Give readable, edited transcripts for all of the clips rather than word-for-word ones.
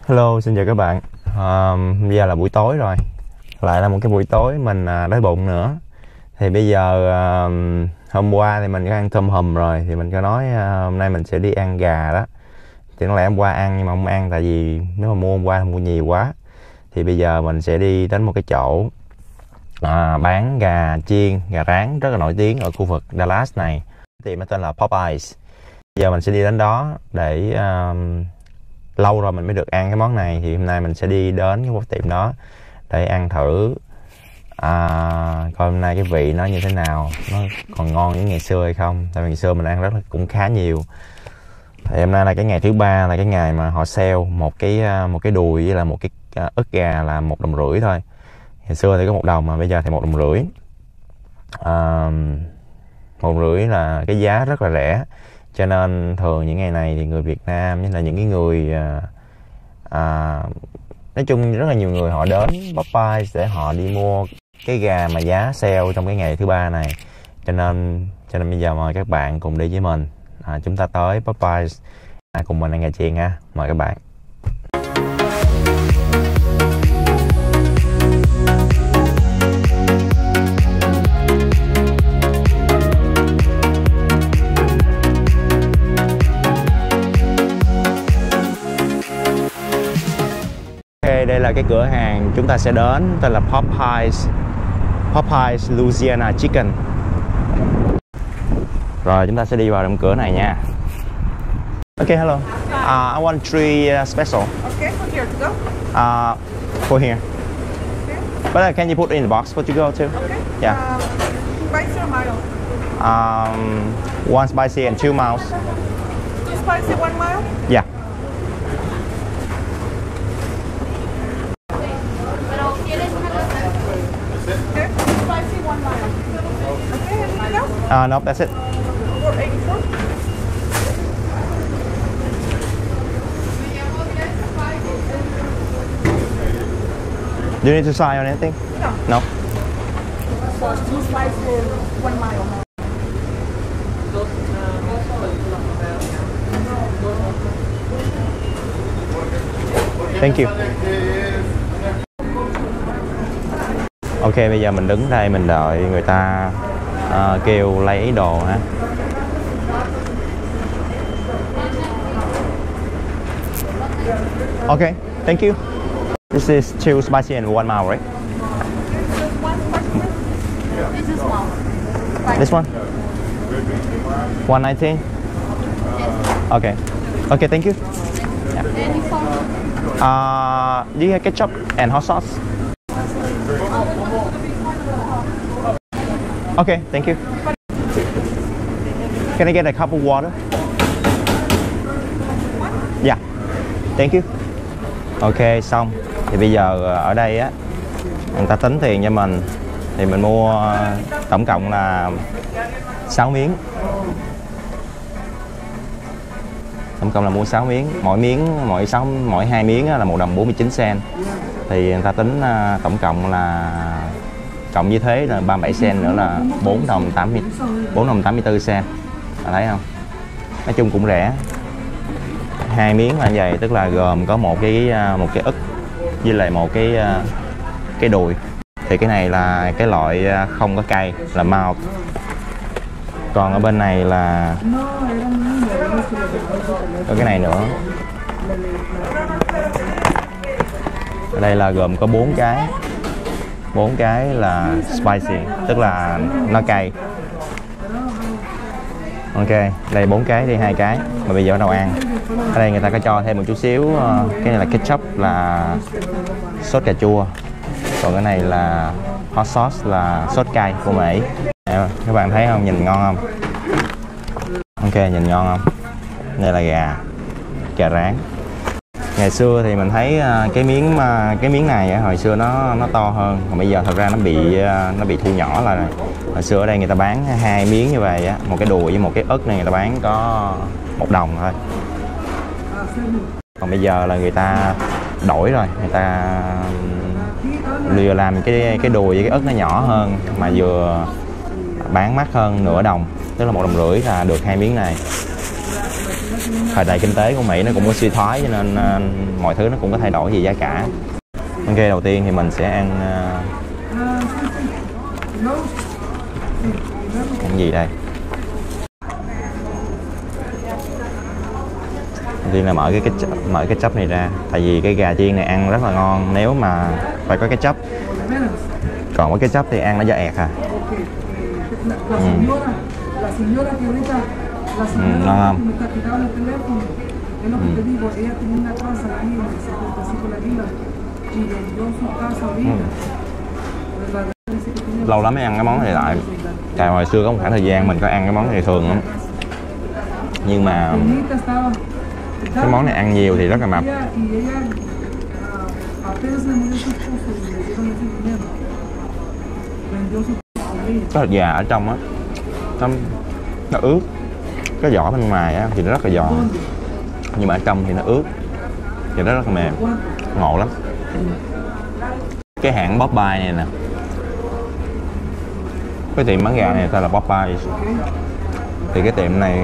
Hello, xin chào các bạn. Bây giờ là buổi tối rồi. Lại là một cái buổi tối mình đói bụng nữa. Thì bây giờ hôm qua thì mình có ăn tôm hùm rồi. Thì mình có nói hôm nay mình sẽ đi ăn gà đó. Chẳng lẽ hôm qua ăn nhưng mà không ăn. Tại vì nếu mà mua hôm qua thì mua nhiều quá. Thì bây giờ mình sẽ đi đến một cái chỗ bán gà chiên, gà rán rất là nổi tiếng ở khu vực Dallas này. Tiệm nó tên là Popeyes. Bây giờ mình sẽ đi đến đó để lâu rồi mình mới được ăn cái món này. Thì hôm nay mình sẽ đi đến cái tiệm đó để ăn thử coi hôm nay cái vị nó như thế nào, nó còn ngon như ngày xưa hay không. Tại vì ngày xưa mình ăn cũng khá nhiều. Thì hôm nay là cái ngày thứ ba, là cái ngày mà họ sale một cái đùi với là một cái ức gà là $1.50 thôi. Ngày xưa thì có $1 mà bây giờ thì $1.50. $1.50 là cái giá rất là rẻ. Cho nên thường những ngày này thì người Việt Nam như là những cái người nói chung rất là nhiều người họ đến Popeyes để họ đi mua cái gà mà giá sale trong cái ngày thứ ba này. Cho nên bây giờ mời các bạn cùng đi với mình. Chúng ta tới Popeyes cùng mình ăn gà chiên ha. Mời các bạn. Đây là cái cửa hàng chúng ta sẽ đến, tên là Popeyes Louisiana Chicken. Rồi chúng ta sẽ đi vào trong cửa này nha. Okay, hello. I want 3 special. Okay, from here to go? For here. Okay. But can you put in the box for to go too? Okay. Yeah. Spicy or mild? 1 spicy and 2 mild. 2 spicy, 1 mild? Yeah. Okay, spicy, 1 mild. Okay, anything else? No, that's it. 484. Do you need to sign on anything? No. No. So 2 spicy, 1 mild. Thank you. Ok, bây giờ mình đứng đây mình đợi người ta kêu lấy đồ ha. Ok, thank you. This is 2 spicy and 1 mild, right? This is mild. This one? 119? Okay. Okay, thank you. Yeah. Any sauce? Do you have ketchup and hot sauce? Okay, thank you. Can I get a cup of water? Yeah, thank you. Ok, xong. Thì bây giờ ở đây á, người ta tính tiền cho mình. Thì mình mua tổng cộng là 6 miếng. Tổng cộng là mua 6 miếng. Mỗi 2 miếng là $1.49. Thì người ta tính tổng cộng là cộng với thế là 37 cent nữa là $4.84. Thấy không? Nói chung cũng rẻ. 2 miếng là như vậy, tức là gồm có một cái ức với lại một cái đùi. Thì cái này là cái loại không có cay, là mild. Còn ở bên này là có cái này nữa. Ở đây là gồm có 4 cái. 4 cái là spicy, tức là nó cay. Ok, đây 4 cái, đây 2 cái mà bây giờ bắt đầu ăn. Ở đây người ta có cho thêm một chút xíu, cái này là ketchup, là sốt cà chua. Còn cái này là hot sauce, là sốt cay của Mỹ. Các bạn thấy không, nhìn ngon không? Ok, nhìn ngon không? Đây là gà rán. Ngày xưa thì mình thấy cái miếng này hồi xưa nó to hơn, còn bây giờ thật ra nó bị thu nhỏ lại rồi. Hồi xưa ở đây người ta bán 2 miếng như vậy á, một cái đùi với một cái ức này người ta bán có $1 thôi. Còn bây giờ là người ta đổi rồi, người ta vừa làm cái đùi với cái ức nó nhỏ hơn mà vừa bán mắc hơn nửa đồng, tức là $1.50 là được 2 miếng này. thời đại kinh tế của Mỹ nó cũng có suy thoái, cho nên mọi thứ nó cũng có thay đổi về giá cả. Ok, đầu tiên thì mình sẽ ăn cái gì đây? Đầu tiên là mở cái ketchup này ra, tại vì cái gà chiên này ăn rất là ngon nếu mà phải có ketchup. Còn có ketchup thì ăn nó do ẹt à. Ngon không? Lâu lắm mới ăn cái món này lại. Tại hồi xưa có một khoảng thời gian mình có ăn cái món này thường lắm, nhưng mà cái món này ăn nhiều thì rất là mập. Cái thịt gà ở trong á nó ướt, cái vỏ bên ngoài á thì nó rất là giòn, nhưng mà ở trong thì nó ướt thì nó rất là mềm, ngộ lắm. Cái hãng Popeye này nè, cái tiệm bán gà này tên là Popeye, thì cái tiệm này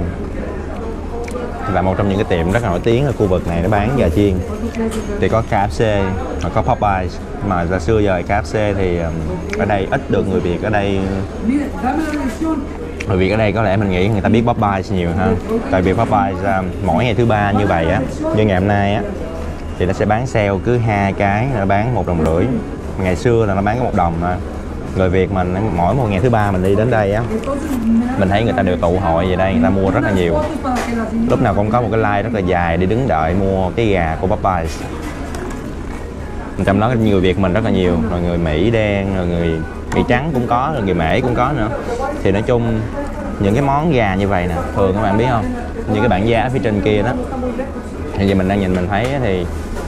là một trong những cái tiệm rất là nổi tiếng ở khu vực này, nó bán gà chiên. Thì có KFC và có Popeye, mà từ xưa giờ KFC thì ở đây ít được người Việt ở đây. Người Việt ở đây có lẽ mình nghĩ người ta biết Popeye nhiều hơn, tại vì Popeye mỗi ngày thứ ba như vậy á, như ngày hôm nay á, thì nó sẽ bán sale cứ 2 cái, nó bán 1,5 đồng. Ngày xưa là nó bán có 1 đồng thôi. Người Việt mình mỗi một ngày thứ ba mình đi đến đây á, mình thấy người ta đều tụ hội về đây, người ta mua rất là nhiều. Lúc nào cũng có một cái line rất là dài đi đứng đợi mua cái gà của Popeye. Trong đó nhiều Việt mình rất là nhiều, rồi người Mỹ đen, rồi người Mỹ trắng cũng có, rồi người Mễ cũng có nữa. Thì nói chung những cái món gà như vậy nè, thường các bạn biết không, như cái bảng giá phía trên kia đó, thì giờ mình đang nhìn mình thấy thì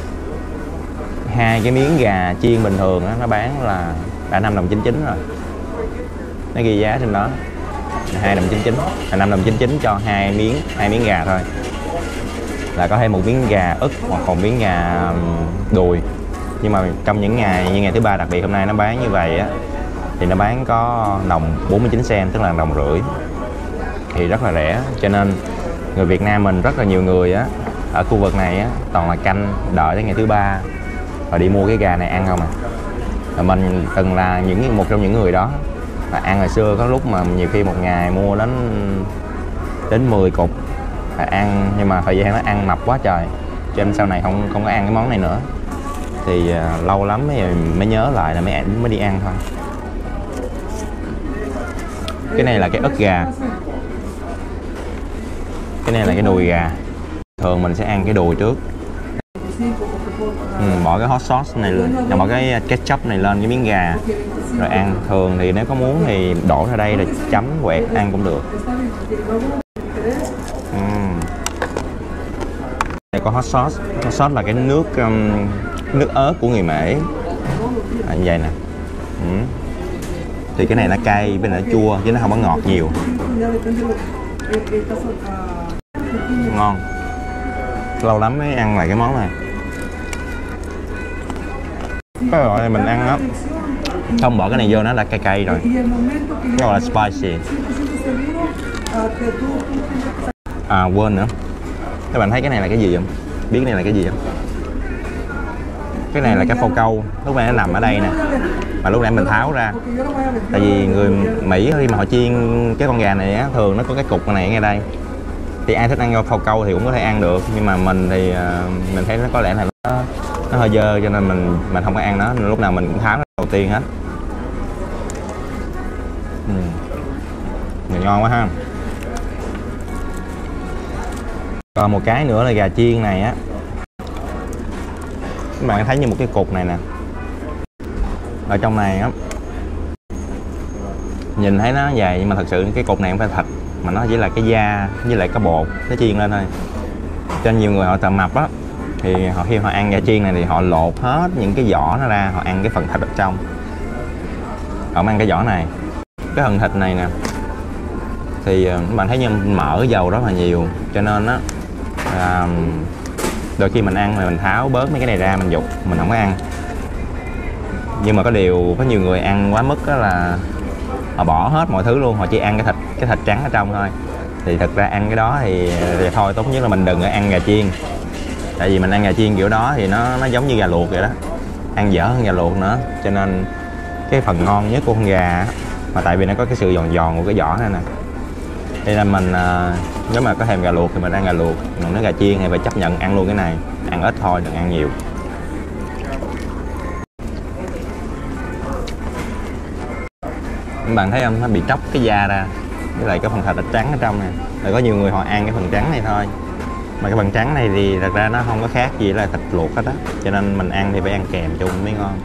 2 cái miếng gà chiên bình thường đó, nó bán là đã 5,99 đồng rồi. Nó ghi giá trên đó 2,99 đồng, là 5,99 đồng cho 2 miếng gà thôi, là có thêm một miếng gà ức hoặc còn miếng gà đùi. Nhưng mà trong những ngày như ngày thứ ba đặc biệt hôm nay nó bán như vậy á, thì nó bán có đồng 49 cent, tức là 1,5 đồng, thì rất là rẻ. Cho nên người Việt Nam mình rất là nhiều người á ở khu vực này á toàn là canh đợi tới ngày thứ ba và đi mua cái gà này ăn không à. Và mình từng là một trong những người đó, và ăn hồi xưa có lúc mà nhiều khi một ngày mua đến 10 cục và ăn, nhưng mà thời gian nó ăn mập quá trời, cho nên sau này không có ăn cái món này nữa. Thì lâu lắm mới nhớ lại là mới đi ăn thôi. Cái này là cái ức gà, cái này là cái đùi gà. Thường mình sẽ ăn cái đùi trước, bỏ cái hot sauce này, bỏ cái ketchup này lên cái miếng gà rồi ăn. Thường thì nếu có muốn thì đổ ra đây là chấm quẹt ăn cũng được. Đây có hot sauce. Hot sauce là cái nước ớt của người Mễ, như vậy nè. Thì cái này nó cay với nó chua chứ nó không có ngọt nhiều, ngon. Lâu lắm mới ăn lại cái món này. Cái gọi này mình ăn á, không bỏ cái này vô nó đã cay cay rồi, cái gọi là spicy. À quên nữa, các bạn thấy cái này là cái gì không? Biết cái này là cái gì không? Cái này là cái phao câu, lúc này nó nằm ở đây nè, mà lúc nãy mình tháo ra. Tại vì người Mỹ khi mà họ chiên cái con gà này á, thường nó có cái cục này ngay đây. Thì ai thích ăn phao câu thì cũng có thể ăn được, nhưng mà mình thì mình thấy nó có lẽ là nó hơi dơ, cho nên mình không có ăn nó, nên lúc nào mình cũng tháo nó đầu tiên hết. Ngon quá ha. Còn một cái nữa là gà chiên này á, các bạn thấy như một cái cục này nè, ở trong này á, nhìn thấy nó dài nhưng mà thật sự cái cục này không phải thịt, mà nó chỉ là cái da với lại cái bột nó chiên lên thôi. Cho nhiều người họ tầm mập á, thì khi họ ăn gà chiên này thì họ lột hết những cái vỏ nó ra, họ ăn cái phần thịt ở trong, họ ăn cái vỏ này. Cái phần thịt này nè thì các bạn thấy như mỡ dầu rất là nhiều, cho nên á đôi khi mình ăn mà mình tháo bớt mấy cái này ra mình dục, mình không có ăn. Nhưng mà có điều có nhiều người ăn quá mức đó là họ bỏ hết mọi thứ luôn, họ chỉ ăn cái thịt trắng ở trong thôi. Thì thật ra ăn cái đó thì thôi tốt nhất là mình đừng có ăn gà chiên. Tại vì mình ăn gà chiên kiểu đó thì nó giống như gà luộc vậy đó, ăn dở hơn gà luộc nữa. Cho nên cái phần ngon nhất của con gà mà tại vì nó có cái sự giòn giòn của cái vỏ này nè, đây là mình nếu mà có thèm gà luộc thì mình ăn gà luộc, còn nếu gà chiên thì phải chấp nhận ăn luôn cái này, ăn ít thôi đừng ăn nhiều. Các bạn thấy không, nó bị tróc cái da ra với lại cái phần thịt trắng ở trong nè. Rồi có nhiều người họ ăn cái phần trắng này thôi, mà cái phần trắng này thì thật ra nó không có khác gì là thịt luộc hết á, cho nên mình ăn thì phải ăn kèm chung mới ngon.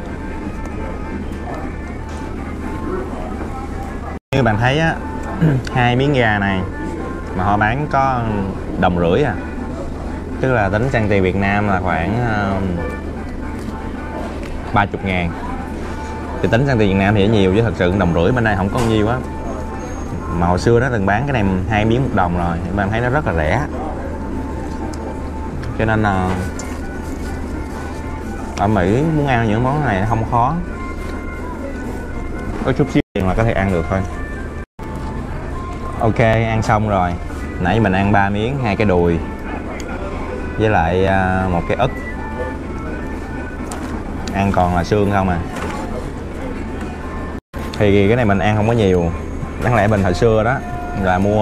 Như bạn thấy á, 2 miếng gà này mà họ bán có 1,5 đồng à, tức là tính sang tiền Việt Nam là khoảng 30.000. Thì tính sang tiền Việt Nam thì nhiều, chứ thật sự 1,5 đồng bên đây không có nhiều á. Mà hồi xưa nó từng bán cái này 2 miếng 1 đồng rồi, bạn thấy nó rất là rẻ. Cho nên là ở Mỹ muốn ăn những món này nó không khó, có chút xíu tiền là có thể ăn được thôi. Ok, ăn xong rồi. Nãy mình ăn 3 miếng, 2 cái đùi với lại 1 cái ức, ăn còn là xương không à. Thì cái này mình ăn không có nhiều, đáng lẽ mình hồi xưa đó là mua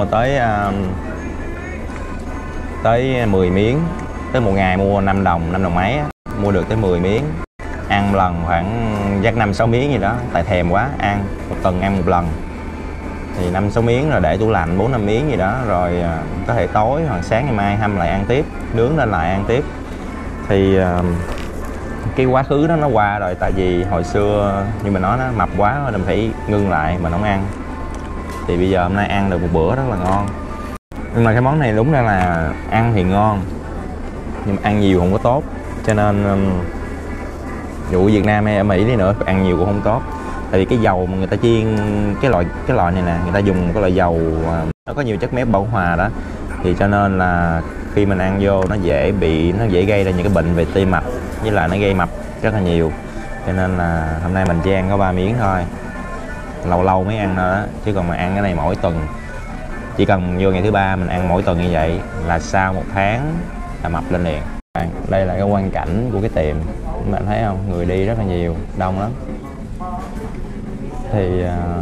tới 10 miếng, tới một ngày mua 5 đồng mấy á, mua được tới 10 miếng, ăn một lần khoảng chắc 5-6 miếng gì đó, tại thèm quá, ăn một tuần ăn một lần thì 5-6 miếng, rồi để tủ lạnh 4-5 miếng gì đó, rồi có thể tối hoặc sáng ngày mai hâm lại ăn tiếp, nướng lên lại ăn tiếp. Thì cái quá khứ đó nó qua rồi, tại vì hồi xưa như mình nói nó mập quá nên mình phải ngưng lại, mình không ăn. Thì bây giờ hôm nay ăn được một bữa rất là ngon. Nhưng mà cái món này đúng ra là ăn thì ngon nhưng mà ăn nhiều không có tốt, cho nên dù ở Việt Nam hay ở Mỹ đi nữa ăn nhiều cũng không tốt. Tại vì cái dầu mà người ta chiên cái loại này nè, người ta dùng cái loại dầu nó có nhiều chất béo bão hòa đó, thì cho nên là khi mình ăn vô nó dễ gây ra những cái bệnh về tim mạch, với lại nó gây mập rất là nhiều. Cho nên là hôm nay mình chỉ ăn có 3 miếng thôi, lâu lâu mới ăn thôi đó, chứ còn mà ăn cái này mỗi tuần, chỉ cần vô ngày thứ 3 mình ăn mỗi tuần như vậy là sau 1 tháng là mập lên liền. Đây là cái quang cảnh của cái tiệm, các bạn thấy không, người đi rất là nhiều, đông lắm. Thì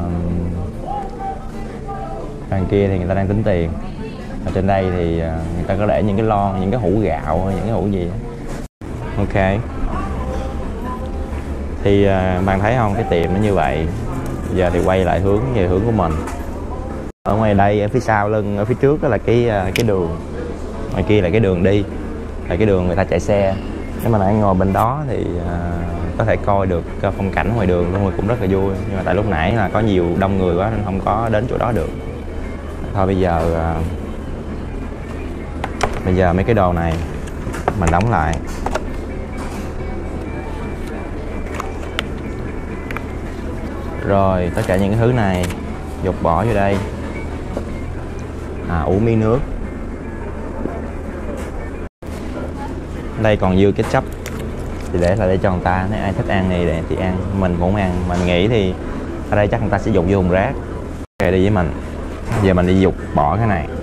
đằng kia thì người ta đang tính tiền, ở trên đây thì người ta có để những cái lon, những cái hũ gạo, những cái hũ gì đó. Ok, thì bạn thấy không, cái tiệm nó như vậy. Giờ thì quay lại về hướng của mình. Ở ngoài đây, ở phía sau lưng, ở phía trước đó là cái đường, ngoài kia là cái đường đi, là cái đường người ta chạy xe. Nếu mà nãy ngồi bên đó thì có thể coi được phong cảnh ngoài đường luôn, cũng rất là vui. Nhưng mà tại lúc nãy là có nhiều đông người quá nên không có đến chỗ đó được. Thôi bây giờ mấy cái đồ này mình đóng lại. Rồi tất cả những cái thứ này dục bỏ vô đây. Uống miếng nước. Đây còn dư ketchup thì để lại để cho người ta, nếu ai thích ăn này thì ăn, mình cũng ăn. Mình nghĩ thì ở đây chắc người ta sẽ dục vô thùng rác. Ok, đi với mình. Giờ mình đi dục bỏ cái này.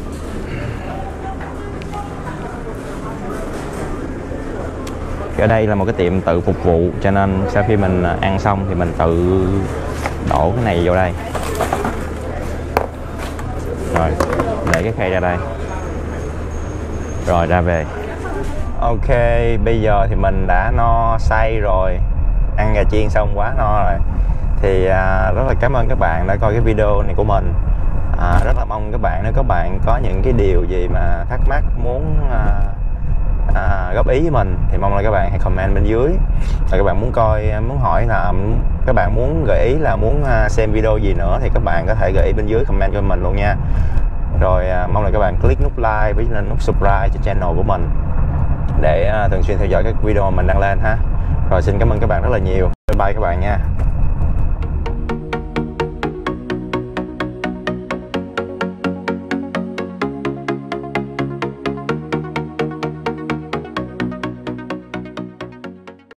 Ở đây là một cái tiệm tự phục vụ, cho nên sau khi mình ăn xong thì mình tự đổ cái này vô đây. Rồi, để cái khay ra đây. Rồi ra về. Ok, bây giờ thì mình đã no say rồi, ăn gà chiên xong quá no rồi. Thì rất là cảm ơn các bạn đã coi cái video này của mình. Rất là mong các bạn, nếu các bạn có những cái điều gì mà thắc mắc muốn góp ý với mình thì mong là các bạn hãy comment bên dưới. Và các bạn muốn hỏi là các bạn muốn gợi ý là muốn xem video gì nữa thì các bạn có thể gợi ý bên dưới comment cho mình luôn nha. Rồi mong là các bạn click nút like với nút subscribe cho channel của mình để thường xuyên theo dõi các video mà mình đăng lên ha. Rồi xin cảm ơn các bạn rất là nhiều. Bye bye các bạn nha.